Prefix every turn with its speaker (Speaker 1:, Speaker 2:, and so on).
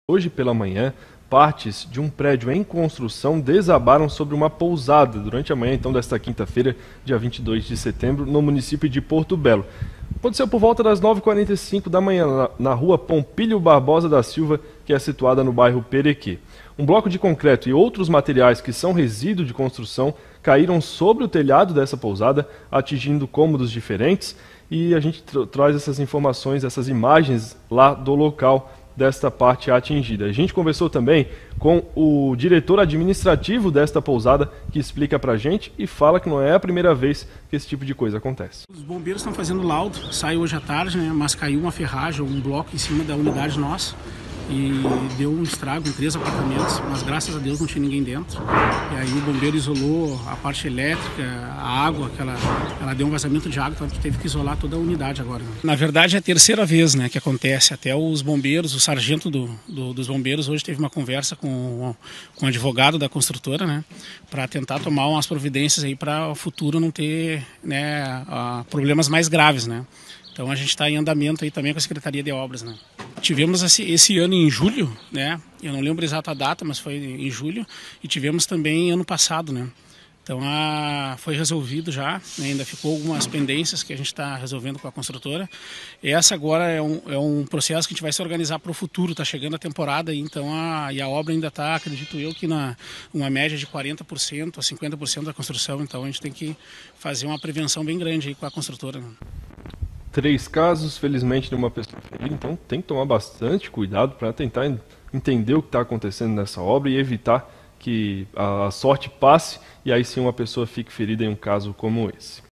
Speaker 1: Hoje pela manhã, partes de um prédio em construção desabaram sobre uma pousada durante a manhã então desta quinta-feira, dia 22 de setembro, no município de Porto Belo. Aconteceu por volta das 9h45 da manhã na rua Pompílio Barbosa da Silva, que é situada no bairro Perequê. Um bloco de concreto e outros materiais que são resíduo de construção caíram sobre o telhado dessa pousada, atingindo cômodos diferentes, e a gente traz essas informações, essas imagens lá do local desta parte atingida. A gente conversou também com o diretor administrativo desta pousada, que explica pra gente e fala que não é a primeira vez que esse tipo de coisa acontece.
Speaker 2: Os bombeiros estão fazendo laudo, saiu hoje à tarde, né, mas caiu uma ferragem, um bloco em cima da unidade nossa e deu um estrago em 3 apartamentos, mas graças a Deus não tinha ninguém dentro. E aí o bombeiro isolou a parte elétrica, a água, ela deu um vazamento de água, então teve que isolar toda a unidade agora. Né? Na verdade é a terceira vez, né, que acontece. Até os bombeiros, o sargento dos bombeiros hoje teve uma conversa com o advogado da construtora, né, para tentar tomar umas providências aí para o futuro não ter, né, problemas mais graves, né. Então a gente está em andamento aí também com a Secretaria de Obras, né. Tivemos esse ano em julho, né? Eu não lembro a exata data, mas foi em julho. E tivemos também ano passado, né? Então foi resolvido já, né? Ainda ficou algumas pendências que a gente está resolvendo com a construtora. Essa agora é um processo que a gente vai se organizar para o futuro. Está chegando a temporada, então a obra ainda está, acredito eu, que uma média de 40% a 50% da construção. Então a gente tem que fazer uma prevenção bem grande aí com a construtora, né?
Speaker 1: 3 casos, felizmente, de uma pessoa ferida, então tem que tomar bastante cuidado para tentar entender o que está acontecendo nessa obra e evitar que a sorte passe e aí sim uma pessoa fique ferida em um caso como esse.